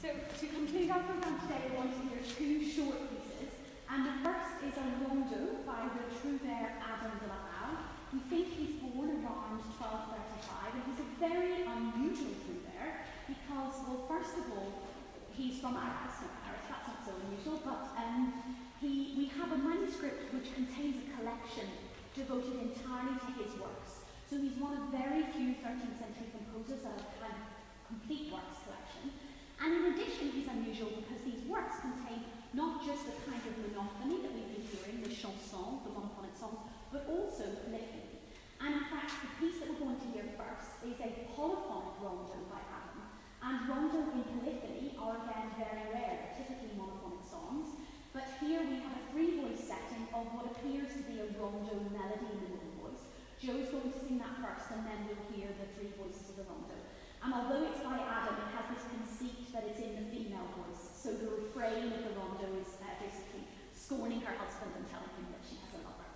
So to conclude our programme today, I want to hear two short pieces, and the first is a rondeau by the trouvère Adam de la Halle. We think he's born around 1235, and he's a very unusual trouvère because, well, first of all, he's from Paris, that's not so unusual, but we have a manuscript which contains a collection devoted entirely to his works. So he's one of very few 13th century composers that have kind of complete works collection. And in addition, he's unusual because these works contain not just the kind of monophony that we've been hearing, the chansons, the monophonic songs, but also polyphony. And in fact, the piece that we're going to hear first is a polyphonic rondeau by Adam. And rondeau in polyphony are again very rare, typically monophonic songs. But here we have a three-voice setting of what appears to be a rondeau melody in the middle voice. Joe's going to sing that first, and then we'll hear the three voices of the rondeau. And although it's by Adam, it has this conceit that it's in the female voice. So the refrain of the rondeau is basically scorning her husband and telling him that she has a lover.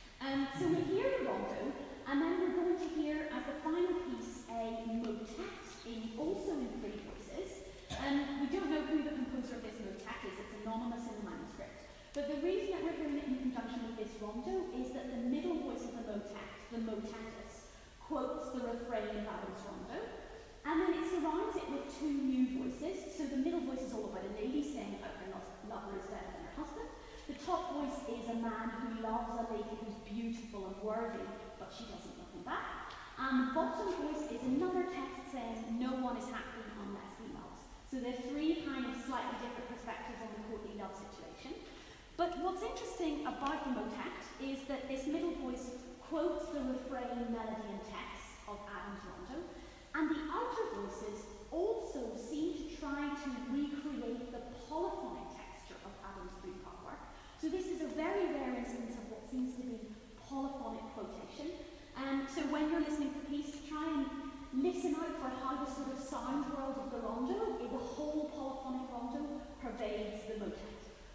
So we hear the rondeau, and then we're going to hear, as the final piece, a motet, also in three voices. We don't know who the composer of this motet is, it's anonymous in the manuscript. But the reason that we're hearing it in conjunction with this rondeau is that the middle voice of the motetus, quotes the refrain of Adam's rondeau. And then it surrounds it with two new voices. So the middle voice is all about a lady saying about her lover is better than her husband. The top voice is a man who loves a lady who's beautiful and worthy, but she doesn't love him back. And the bottom voice is another text saying no one is happy unless he loves. So there's three kind of slightly different perspectives on the courtly love situation. But what's interesting about the motet is that this middle voice quotes the refrain, melody and text of Adam's rondeau. And the outer voices also seem to try to recreate the polyphonic texture of Adam's three-part work. So this is a very rare instance of what seems to be polyphonic quotation. So when you're listening to the piece, try and listen out for how the sort of sound world of the rondeau, the whole polyphonic rondeau, pervades the motet.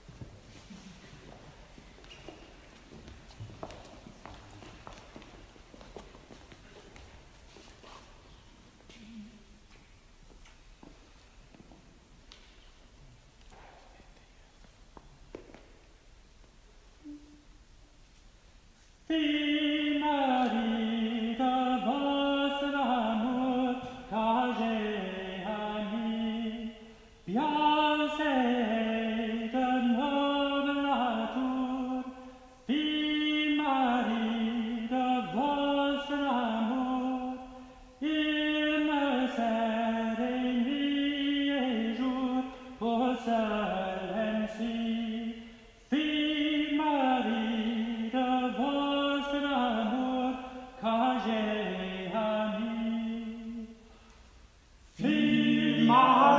Fille Marie de vostre amour, car j'ai ami, bien c'est de noble nature. Fille Marie de vostre amour, il me sert nuit et jour pour seul ainsi. Fille Marie de vostre amour, car j'ai ami. Fille Marie